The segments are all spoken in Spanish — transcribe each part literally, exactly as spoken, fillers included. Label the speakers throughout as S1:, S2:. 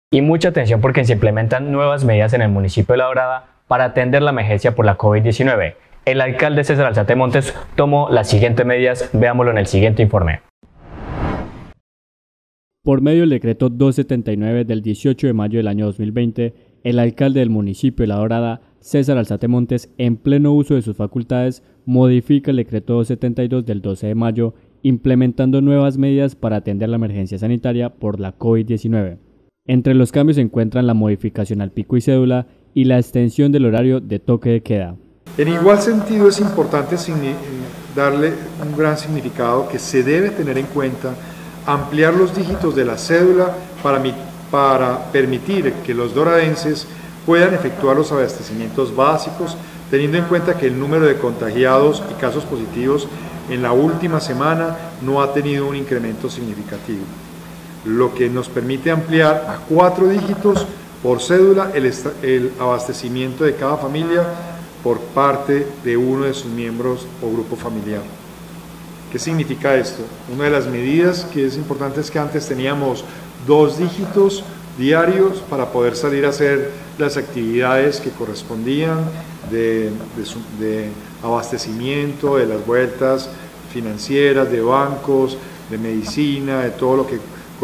S1: Y mucha atención porque se implementan nuevas medidas en el municipio de La Dorada para atender la emergencia por la COVID diecinueve. El alcalde César Alzate Montes tomó las siguientes medidas, veámoslo en el siguiente informe.
S2: Por medio del decreto doscientos setenta y nueve del dieciocho de mayo del año dos mil veinte, el alcalde del municipio de La Dorada, César Alzate Montes, en pleno uso de sus facultades, modifica el decreto doscientos setenta y dos del doce de mayo, implementando nuevas medidas para atender la emergencia sanitaria por la COVID diecinueve. Entre los cambios se encuentran la modificación al pico y cédula y la extensión del horario de toque de queda.
S3: En igual sentido es importante darle un gran significado que se debe tener en cuenta ampliar los dígitos de la cédula para, para permitir que los doradenses puedan efectuar los abastecimientos básicos, teniendo en cuenta que el número de contagiados y casos positivos en la última semana no ha tenido un incremento significativo, lo que nos permite ampliar a cuatro dígitos por cédula el, el abastecimiento de cada familia por parte de uno de sus miembros o grupo familiar. ¿Qué significa esto? Una de las medidas que es importante es que antes teníamos dos dígitos diarios para poder salir a hacer las actividades que correspondían de, de, de abastecimiento, de las vueltas financieras, de bancos, de medicina, de todo lo que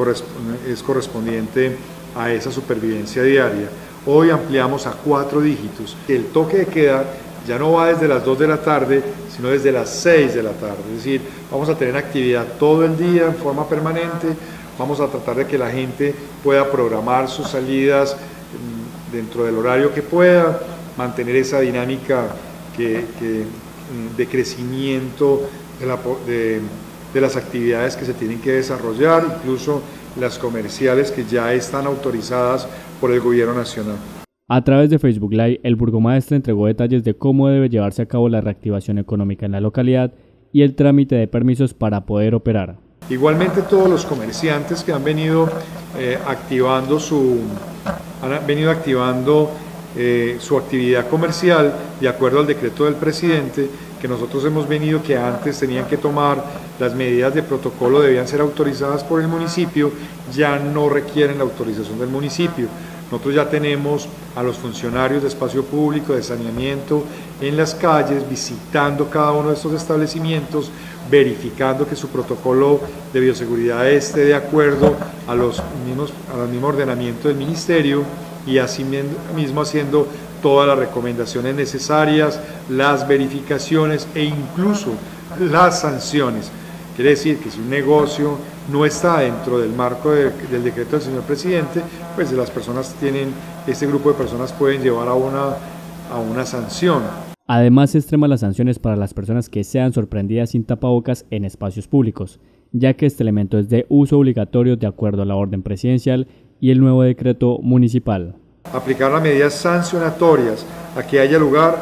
S3: es correspondiente a esa supervivencia diaria. Hoy ampliamos a cuatro dígitos. El toque de queda ya no va desde las dos de la tarde, sino desde las seis de la tarde. Es decir, vamos a tener actividad todo el día en forma permanente, vamos a tratar de que la gente pueda programar sus salidas dentro del horario que pueda, mantener esa dinámica que, que, de crecimiento de, la, de, de las actividades que se tienen que desarrollar, incluso las comerciales que ya están autorizadas por el Gobierno Nacional.
S2: A través de Facebook Live, el burgomaestre entregó detalles de cómo debe llevarse a cabo la reactivación económica en la localidad y el trámite de permisos para poder operar.
S3: Igualmente todos los comerciantes que han venido eh, activando su, han venido activando eh, su actividad comercial de acuerdo al decreto del presidente, que nosotros hemos venido que antes tenían que tomar las medidas de protocolo, debían ser autorizadas por el municipio, ya no requieren la autorización del municipio. Nosotros ya tenemos a los funcionarios de espacio público, de saneamiento en las calles, visitando cada uno de estos establecimientos, verificando que su protocolo de bioseguridad esté de acuerdo a los mismos, al mismo ordenamiento del ministerio y así mismo haciendo todas las recomendaciones necesarias, las verificaciones e incluso las sanciones. Quiere decir que si un negocio no está dentro del marco de, del decreto del señor presidente, pues las personas tienen, este grupo de personas pueden llevar a una, a una sanción.
S2: Además, se extreman las sanciones para las personas que sean sorprendidas sin tapabocas en espacios públicos, ya que este elemento es de uso obligatorio de acuerdo a la orden presidencial y el nuevo decreto municipal.
S3: Aplicar las medidas sancionatorias a que haya lugar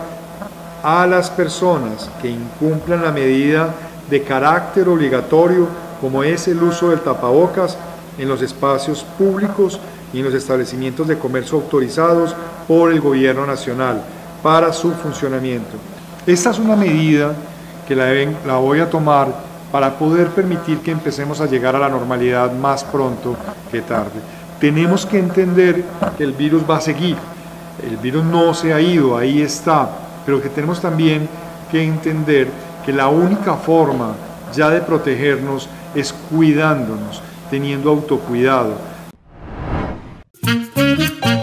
S3: a las personas que incumplan la medida de carácter obligatorio como es el uso del tapabocas en los espacios públicos y en los establecimientos de comercio autorizados por el Gobierno Nacional para su funcionamiento. Esta es una medida que la, deben, la voy a tomar para poder permitir que empecemos a llegar a la normalidad más pronto que tarde. Tenemos que entender que el virus va a seguir, el virus no se ha ido, ahí está, pero que tenemos también que entender que la única forma ya de protegernos es cuidándonos, teniendo autocuidado.